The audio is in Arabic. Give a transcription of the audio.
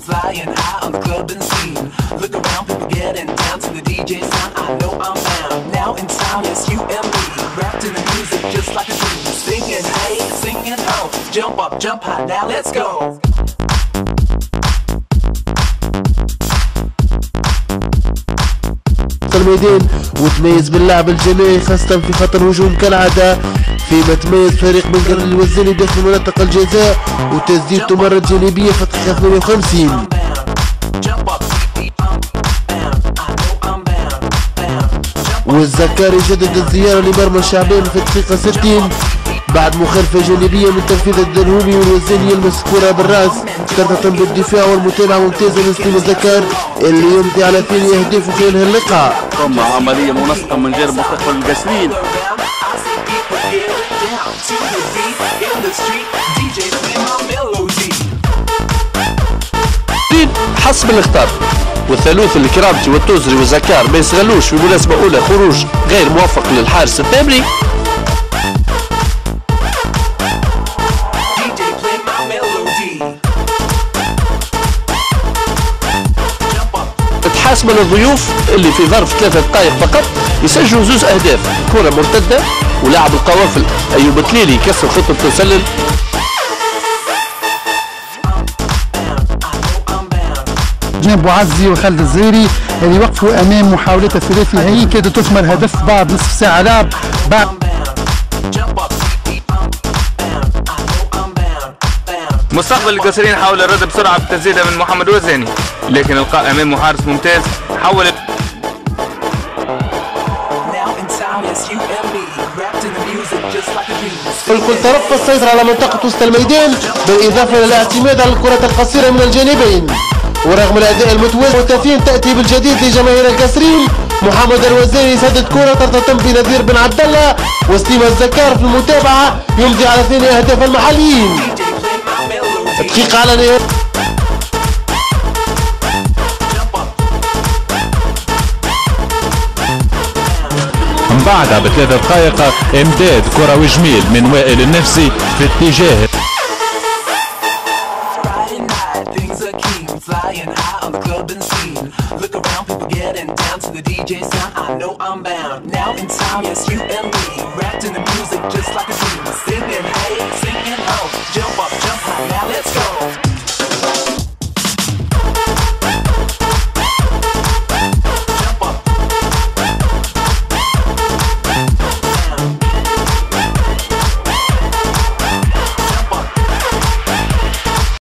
flying high on the clubbing scene. Look around, people getting down to the DJ sound. I know I'm bound. Now in town, yes, you and me, wrapped in the music just like a dream. Singing hey, singing ho, jump up, jump high, now let's go. الميدان وتميز باللعب الجماعي خاصة في خط الهجوم كالعادة، فيما تميز فريق من قرن الوزاني داخل منطقة الجزاء وتسديدته مرة جانبية في الدقيقة 58. والزكار يجدد الزيارة لمرمى الشعبان في الدقيقة 60 بعد مخالفة جانبية من تنفيذ الدرهومي، والوزاني يلمس الكرة بالراس ترتطم بالدفاع والمتابعة ممتازة من سليم الزكار اللي يمضي على ثاني أهدافه خلال هاللقاء. ثم عملية منسقة من جانب مستقبل القاسرين. حسب الاختار والثالوث الكرامتي والتوزري والزكار ما يستغلوش في مناسبة أولى خروج غير موفق للحارس الثامري. تحاسب للضيوف اللي في ظرف 3 دقائق فقط يسجلوا 2 أهداف، كرة مرتدة ولاعب القوافل أيوب تليلي يكسر خطة التسلل. جناب عزي وخالد الزهيري اللي وقفوا امام محاولات الثلاثي هي كادت تثمر هدف بعد نصف ساعه لعب. بعد مستقبل القاسرين حاول الرد بسرعه بتسديده من محمد وزاني، لكن القاء امام محارس ممتاز حول الكل ترقى السيطرة على منطقة وسط الميدان بالإضافة إلى الاعتماد على الكرة القصيرة من الجانبين. ورغم الأداء المتوازن والتأثير تأتي بالجديد لجماهير القاسرين. محمد الوزاني يسدد كرة ترتطم بنذير بن عبد الله، وسليم الزكار في المتابعة يمضي على ثاني أهداف المحليين. دقيقة على نهاية بعدها ب3 دقائق امداد كروي جميل من وائل النفسي في اتجاه flying high on the clubbing scene. Look around, people getting down to the DJ sound. I know I'm bound. Now in town, yes, you and me, wrapped in the music just like a dream. Singing hey, singing ho, jump up, jump high.